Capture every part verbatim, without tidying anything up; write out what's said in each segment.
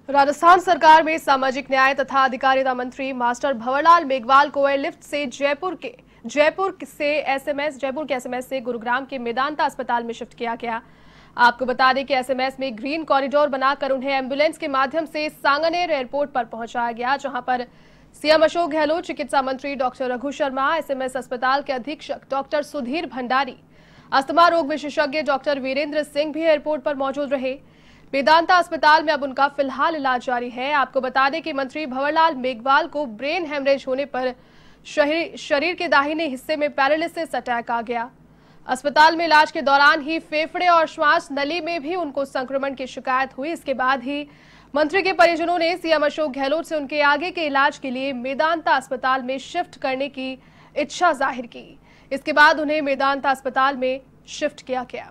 राजस्थान सरकार में सामाजिक न्याय तथा अधिकारिता मंत्री मास्टर भंवरलाल मेघवाल को एयरलिफ्ट से जयपुर के जयपुर से एसएमएस जयपुर के एसएमएस से गुरुग्राम के मेदांता अस्पताल में शिफ्ट किया गया। आपको बता दें कि एसएमएस में ग्रीन कॉरिडोर बनाकर उन्हें एम्बुलेंस के माध्यम से सांगनेर एयरपोर्ट पर पहुंचाया गया, जहां पर सीएम अशोक गहलोत, चिकित्सा मंत्री डॉक्टर रघु शर्मा, एसएमएस अस्पताल के अधीक्षक डॉक्टर सुधीर भंडारी, अस्थमा रोग विशेषज्ञ डॉक्टर वीरेंद्र सिंह भी एयरपोर्ट पर मौजूद रहे। मेदांता अस्पताल में अब उनका फिलहाल इलाज जारी है। आपको बता दें कि मंत्री भंवरलाल मेघवाल को ब्रेन हेमरेज होने पर शरीर के दाहिने हिस्से में पैरालिसिस अटैक आ गया। अस्पताल में इलाज के दौरान ही फेफड़े और श्वास नली में भी उनको संक्रमण की शिकायत हुई। इसके बाद ही मंत्री के परिजनों ने सीएम अशोक गहलोत से उनके आगे के इलाज के लिए मेदांता अस्पताल में शिफ्ट करने की इच्छा जाहिर की। इसके बाद उन्हें मेदांता अस्पताल में शिफ्ट किया गया।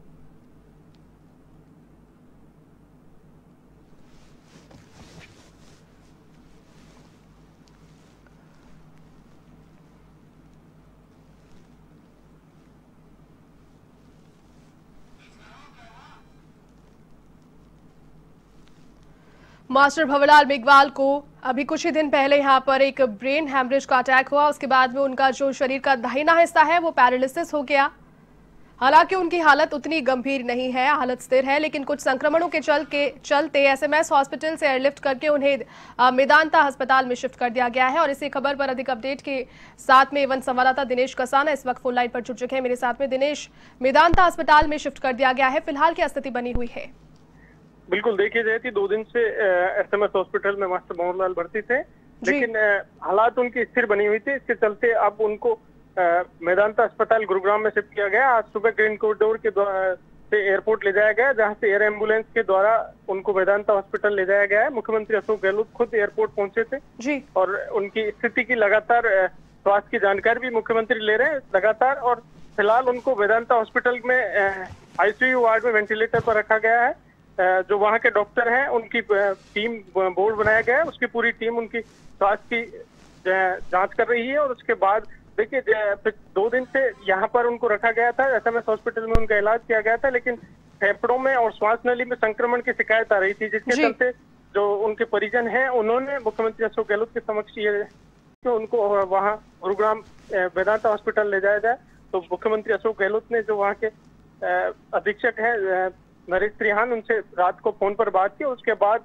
मास्टर भंवरलाल मेघवाल को अभी कुछ ही दिन पहले यहां पर एक ब्रेन हैमरेज का अटैक हुआ। उसके बाद में उनका जो शरीर का दाहिना हिस्सा है वो पैरालिसिस हो गया। हालांकि उनकी हालत उतनी गंभीर नहीं है, हालत स्थिर है, लेकिन कुछ संक्रमणों के चल के चलते एसएमएस हॉस्पिटल से एयरलिफ्ट करके उन्हें मेदांता अस्पताल में शिफ्ट कर दिया गया है। और इसी खबर पर अधिक अपडेट के साथ में वन संवाददाता दिनेश कसाना इस वक्त फोन लाइन पर जुड़ चुके हैं मेरे साथ में। दिनेश, मेदांता अस्पताल में शिफ्ट कर दिया गया है, फिलहाल क्या स्थिति बनी हुई है? बिल्कुल, देखिए जाए दो दिन से एसएमएस हॉस्पिटल में मास्टर भंवरलाल भर्ती थे, लेकिन हालात उनकी स्थिर बनी हुई थी। इसके चलते अब उनको मेदांता अस्पताल गुरुग्राम में शिफ्ट किया गया। आज सुबह ग्रीन कॉरिडोर के से एयरपोर्ट ले जाया गया, जहां से एयर एम्बुलेंस के द्वारा उनको मेदांता हॉस्पिटल ले जाया गया है। मुख्यमंत्री अशोक गहलोत खुद एयरपोर्ट पहुंचे थे जी, और उनकी स्थिति की लगातार स्वास्थ्य की जानकारी भी मुख्यमंत्री ले रहे हैं लगातार। और फिलहाल उनको मेदांता हॉस्पिटल में आईसीयू वार्ड में वेंटिलेटर पर रखा गया है। जो वहाँ के डॉक्टर हैं उनकी टीम बोर्ड बनाया गया है, उसकी पूरी टीम उनकी स्वास्थ्य की जांच कर रही है। और उसके बाद देखिए दो दिन से यहाँ पर उनको रखा गया था, एसएमएस हॉस्पिटल में उनका इलाज किया गया था, लेकिन फेफड़ों में और श्वास नली में संक्रमण की शिकायत आ रही थी, जिसके चलते जो उनके परिजन हैं उन्होंने मुख्यमंत्री अशोक गहलोत के समक्ष ये तो उनको वहाँ गुरुग्राम मेदांता हॉस्पिटल ले जाया जाए। तो मुख्यमंत्री अशोक गहलोत ने जो वहाँ के अधीक्षक है नरेश त्रिहान, उनसे रात को फोन पर बात की। उसके बाद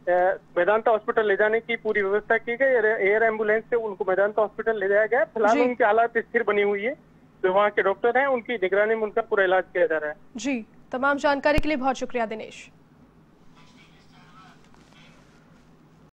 मेदांता हॉस्पिटल ले जाने की पूरी व्यवस्था की गई। एयर एम्बुलेंस से उनको मेदांता हॉस्पिटल ले जाया गया। फिलहाल उनकी हालत स्थिर बनी हुई है। जो वहाँ के डॉक्टर हैं उनकी निगरानी में उनका पूरा इलाज किया जा रहा है। जी, तमाम जानकारी के लिए बहुत शुक्रिया दिनेश।